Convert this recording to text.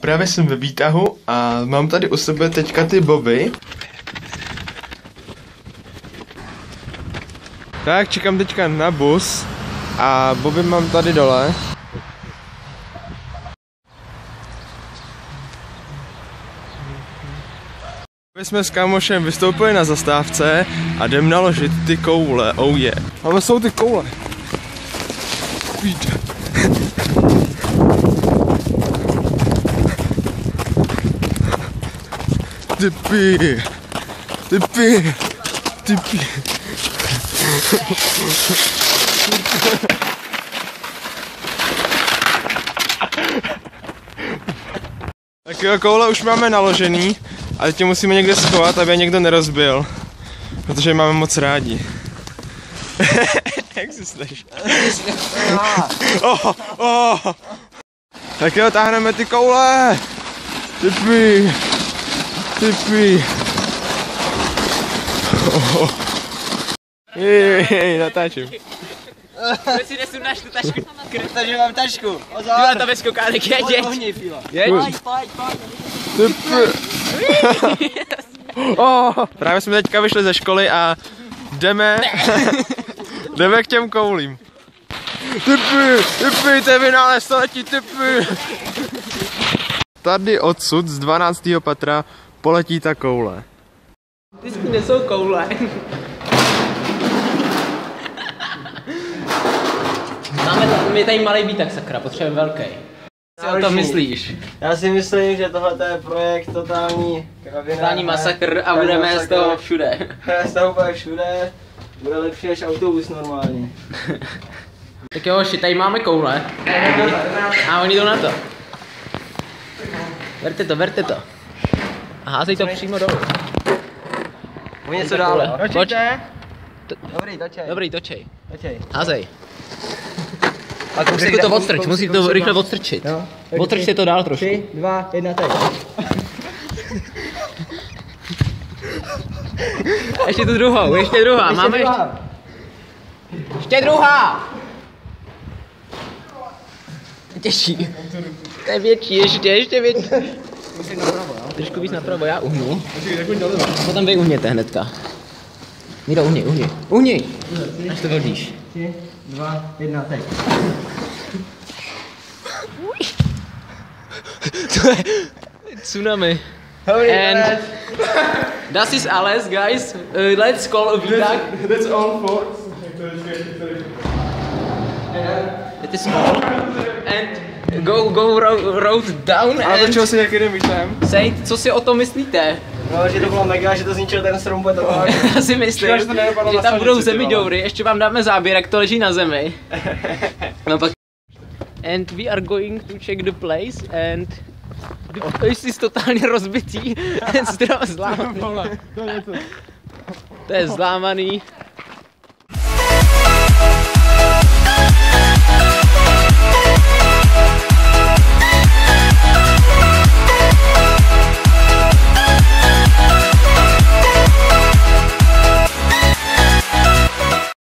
Právě jsem ve výtahu a mám tady u sebe teďka ty boby. Tak, čekám teďka na bus a boby mám tady dole. My jsme s kámošem vystoupili na zastávce a jdem naložit ty koule, oh yeah. Tam jsou ty koule. Typy. Tak jo, koule už máme naložený, ale tě musíme někde schovat, aby je někdo nerozbil, protože je máme moc rádi. Jak si slyš? Tak jo, táhneme ty koule! Typy! Jej, natáčím. Teď si nesundáš tu tašku. Takže mám tašku. Byla to bez kokánek, jeď. Pojď. Právě jsme teďka vyšli ze školy a jdeme k těm koulím. Typy, to je vynález století, typy. Tady odsud z 12. patra poletí ta koule. Ty s tím nesou koule. Máme tady malý výtah, sakra, potřebujeme velký. Co o tom myslíš? Já si myslím, že tohle je projekt totální kravina. Totální masakr a budeme z toho všude. Z toho bude všude. Bude lepší než autobus normálně. Tak jo, tady máme koule. A oni jdou na to. Berte to. A házej to přímo dolů. Oni něco dále. Točte. Dobrý, točej. Točej. Házej. Musíte to odstrčit, musíte to rychle odstrčit. Odstrčte to dál trošku. 3, 2, 1, teď. Ještě tu druhou, ještě druhá. Máme ještě druhá. Těžší. To je větší, ještě větší. Musím napravo, jo? Trošku víc napravo, já uhnu. Potom vy uhněte hnedka. Míro, uhni. Až to hodíš. 3, 2, 1, teď. To je tsunami. And das ist alles, guys. Let's call a výtah. That's all for. It is all. And go road down A and točil si někdy výtahem? say, co si o tom myslíte? No, že to bylo mega, že to zničil ten strom bude to. Já si myslím, Škoda, že to nedopadlo že na tam stanici, budou ty zemidoury, ještě vám dáme záběr, jak to leží na zemi. No pak. And we are going to check the place and the place is totálně rozbitý and zlámaný. To je zlámaný.